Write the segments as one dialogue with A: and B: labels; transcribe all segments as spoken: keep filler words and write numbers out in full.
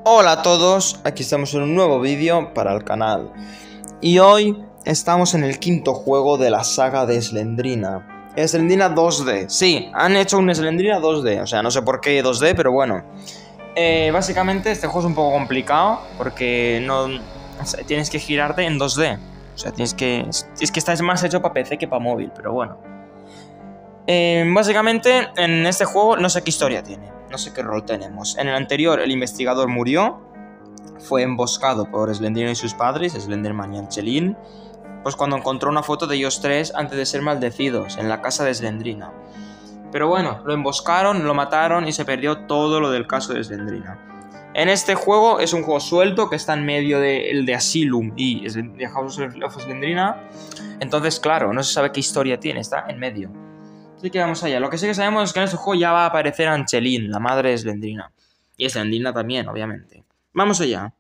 A: Hola a todos, aquí estamos en un nuevo vídeo para el canal. Y hoy estamos en el quinto juego de la saga de Slendrina. Slendrina dos D, sí, han hecho un Slendrina dos D, o sea, no sé por qué dos D, pero bueno. Eh, básicamente este juego es un poco complicado porque no, o sea, tienes que girarte en dos D. O sea, tienes que... Es que está más hecho para P C que para móvil, pero bueno. Eh, básicamente en este juego no sé qué historia tiene, no sé qué rol tenemos. En el anterior el investigador murió, fue emboscado por Slendrina y sus padres, Slenderman y Anchelin, pues cuando encontró una foto de ellos tres antes de ser maldecidos en la casa de Slendrina. Pero bueno, lo emboscaron, lo mataron y se perdió todo lo del caso de Slendrina. En este juego es un juego suelto que está en medio del de, de Asylum y de House of Slendrina. Entonces, claro, no se sabe qué historia tiene, está en medio. Así que vamos allá. Lo que sí que sabemos es que en este juego ya va a aparecer Anchelin, la madre de Slendrina. Y Slendrina también, obviamente. Vamos allá.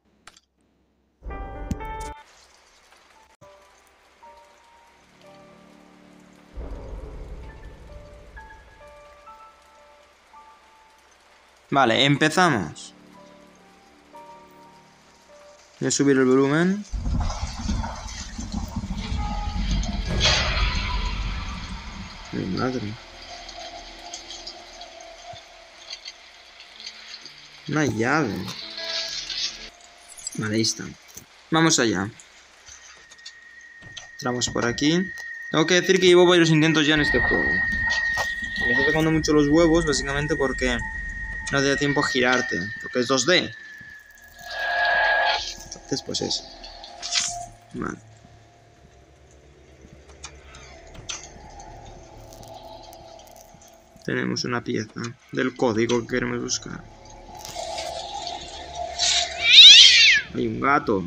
A: Vale, empezamos. Voy a subir el volumen. Mi madre. Una llave. Vale, ahí está. Vamos allá. Entramos por aquí. Tengo que decir que llevo varios intentos ya en este juego. Me estoy tocando mucho los huevos, básicamente porque no te da tiempo a girarte. Porque es dos D. Entonces, pues eso. Vale. Tenemos una pieza del código que queremos buscar. Hay un gato.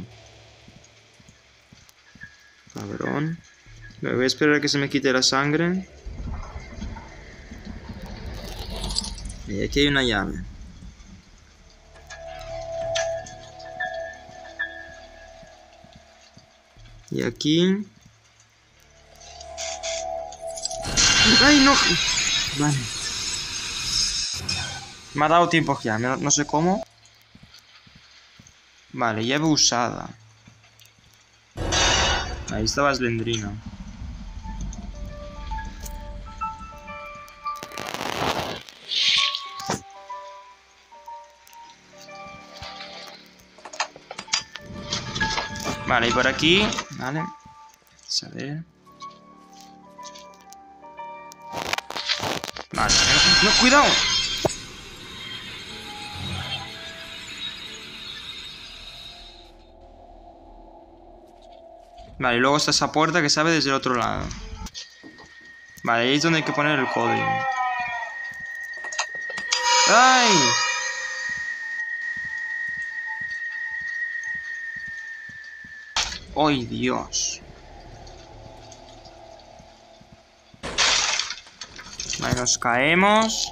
A: Cabrón. Me voy a esperar a que se me quite la sangre. Y aquí hay una llave. Y aquí... ¡Ay, no! Vale. Me ha dado tiempo ya, no, no sé cómo. Vale, llave usada. Ahí estaba Slendrina. Vale, y por aquí... Vale. Vamos a ver... Vale, no, no, cuidado. Vale, y luego está esa puerta que se abre desde el otro lado. Vale, ahí es donde hay que poner el código. ¡Ay! ¡Ay, Dios! Vale, nos caemos.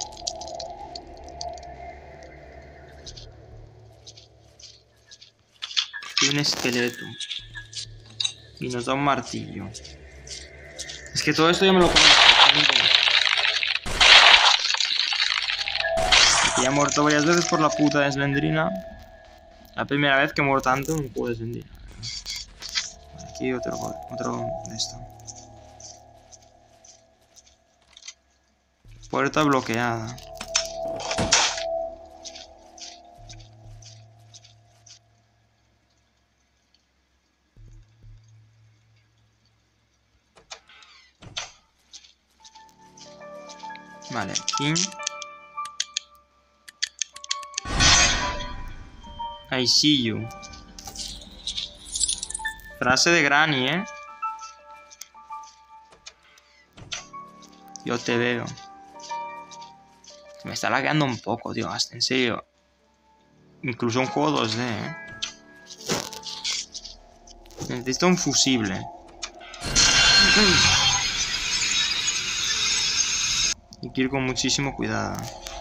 A: Y un esqueleto. Y nos da un martillo. Es que todo esto ya me lo conozco. Ya he muerto varias veces por la puta de Slendrina. La primera vez que he muerto tanto en un juego de Slendrina. Aquí otro, otro de esto. Puerta bloqueada. Vale, aquí. I see you. Frase de Granny, ¿eh? Yo te veo. Me está lagueando un poco, tío. Hasta en serio. Incluso un juego dos D, ¿eh? Necesito un fusible. Hay que ir con muchísimo cuidado.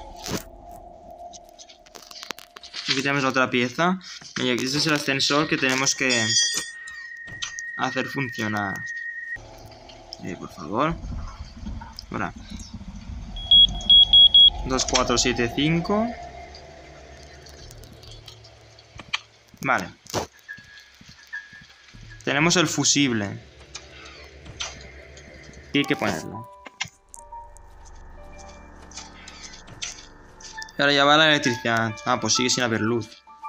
A: Aquí tenemos la otra pieza. Y aquí este es el ascensor que tenemos que hacer funcionar. Eh, por favor. Ahora. dos, cuatro, siete, cinco. Vale. Tenemos el fusible. Y hay que ponerlo. Y ahora ya va la electricidad. Ah, pues sigue sin haber luz.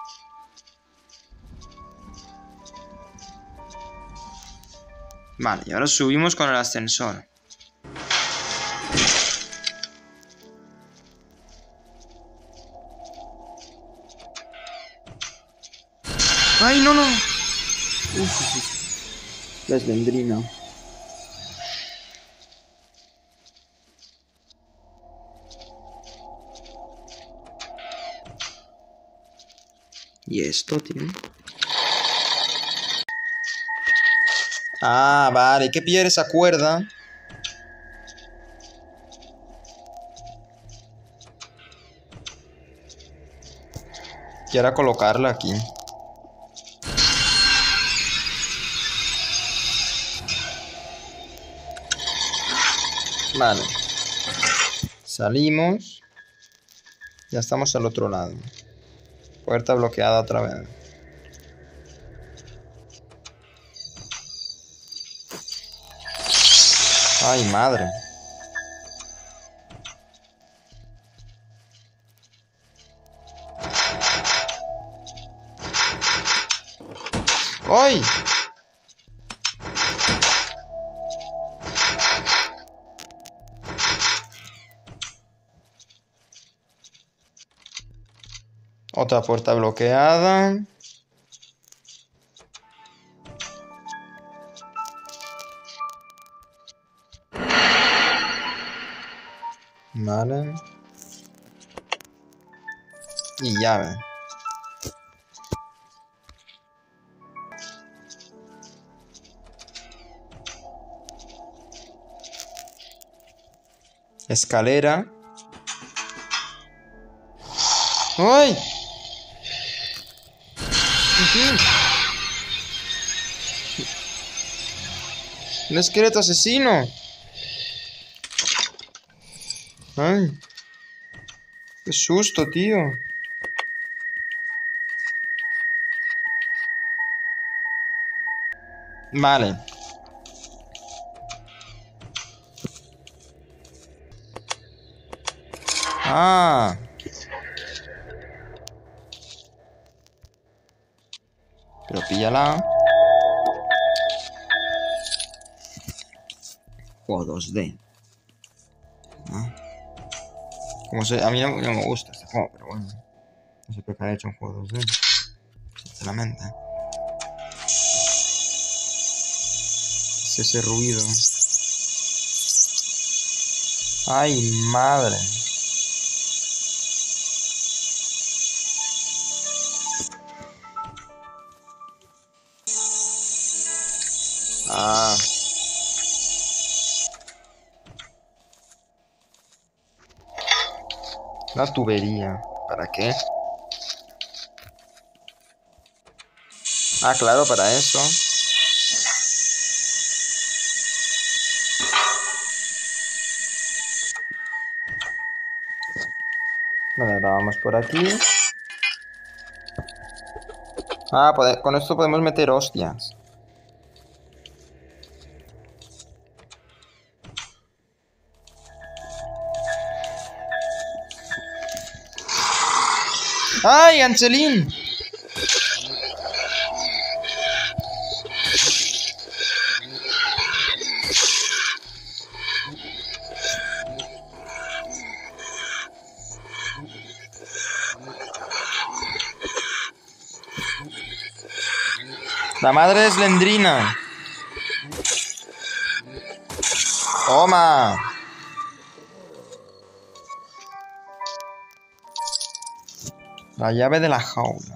A: Vale, y ahora subimos con el ascensor. ¡Ay, no, no! Uf, uf, uf. La Slendrina. ¿Y esto, tío? Ah, vale. Hay que pillar esa cuerda. Y ahora colocarla aquí. Vale. Salimos. Ya estamos al otro lado. Puerta bloqueada otra vez. Ay, madre. ¡Ay! Otra puerta bloqueada. Vale. Y llave. Escalera. ¡Ay! Un esqueleto asesino. Ay. Qué susto, tío. Vale. Ah. Pero píllala. Juego dos D. ¿No? Como se, a mí no, no me gusta este juego, pero bueno. No sé por qué han hecho un juego dos D. Sinceramente. ¿Qué es ese ruido? ¡Ay, madre! Ah. La tubería. ¿Para qué? Ah, claro, para eso. Vale, ahora vamos por aquí. Ah, pode- con esto podemos meter hostias. ¡Ay, Angelín! La madre es Slendrina. Toma. La llave de la jaula.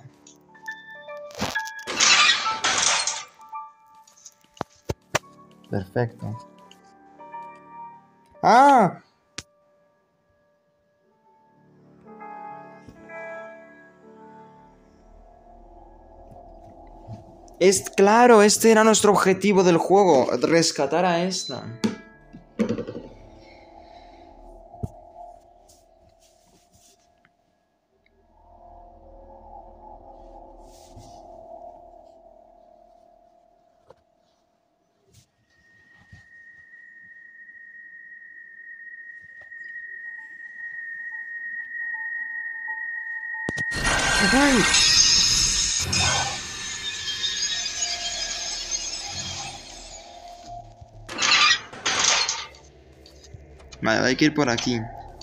A: Perfecto. ¡Ah! Es claro, este era nuestro objetivo del juego. Rescatar a esta. ¡Ay! Vale, hay que ir por aquí.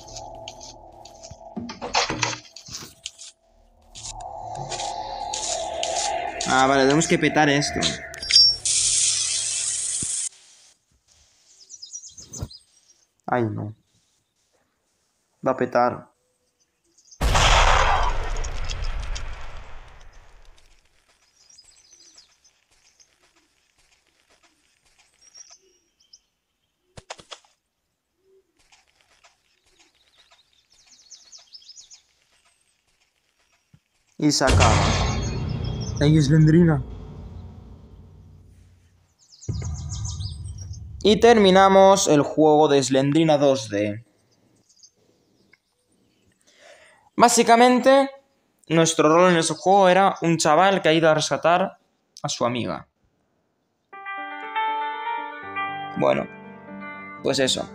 A: Ah, vale, tenemos que petar esto. Ay, no. Va a petar. Y se acaba. ¡Ay, Slendrina! Y terminamos el juego de Slendrina dos D. Básicamente, nuestro rol en ese juego era un chaval que ha ido a rescatar a su amiga. Bueno, pues eso.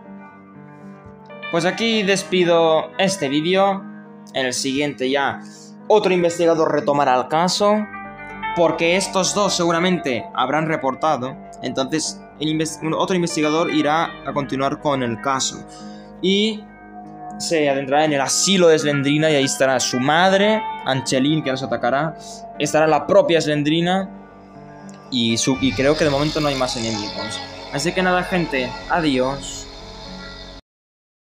A: Pues aquí despido este vídeo. En el siguiente ya otro investigador retomará el caso, porque estos dos seguramente habrán reportado. Entonces el invest- otro investigador irá a continuar con el caso y se adentrará en el asilo de Slendrina, y ahí estará su madre, Ancheline, que nos atacará. Estará la propia Slendrina y, su- y creo que de momento no hay más enemigos. Así que nada, gente, adiós.